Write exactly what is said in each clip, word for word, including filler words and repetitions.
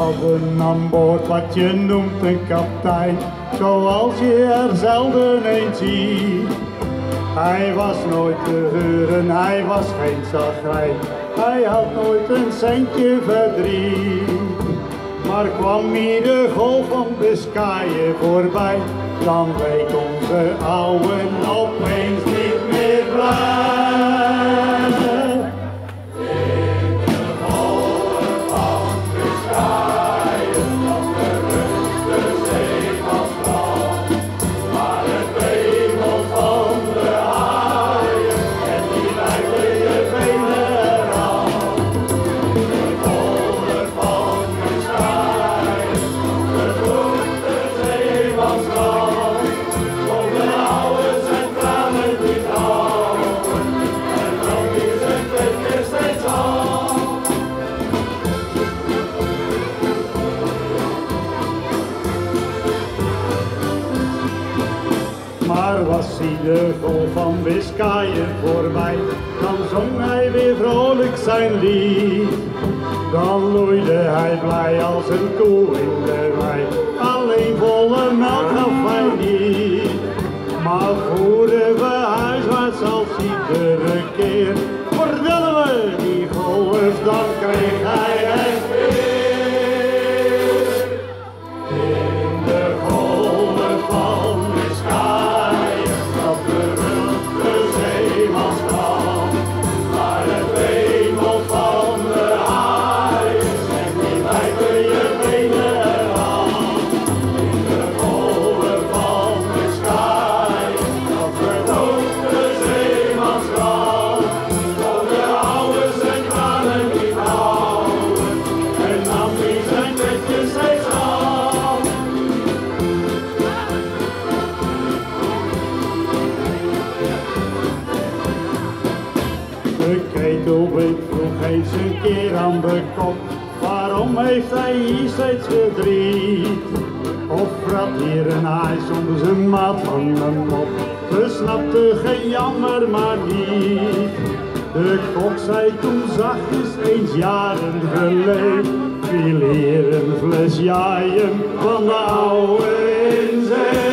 hadden aan boord wat je noemt een kaptein, zoals je er zelden een ziet. Hij was nooit te huren, hij was geen zagrijn, hij had nooit een centje verdriet. Maar kwam hier de golf van Biscayen voorbij, dan leek onze ouwe opeens niet meer blij. Maar was hij de golf van Biscayen voorbij, dan zong hij weer vrolijk zijn lied. Dan loeide hij blij als een koe in de wei, alleen volle melk gaf hij niet. Maar voeren we huiswaarts als iedere keer, verdullen we die golf, dan kreeg hij het weer. In de golven van Biscayen zat beruchte zeemanskwam, maar het wemelt van de haaien en die wijten je benen eraan. In de golven van Biscayen zat beruchte zeemanskwam, kon de oude zijn tranen niet houden en nam hij zijn petje steeds af. De ketelblik vroeg eens een keer aan de kop, waarom heeft hij hier steeds verdriet? Of vrat hier een haai zonder zijn maat van een mop, we snapten geen jammer maar niet. De kok zei toen zachtjes eens jaren geleden, viel hier een fles jaaien van de oude in zee.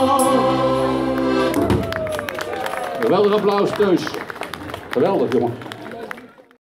Geweldig applaus, Teus. Geweldig, jongen.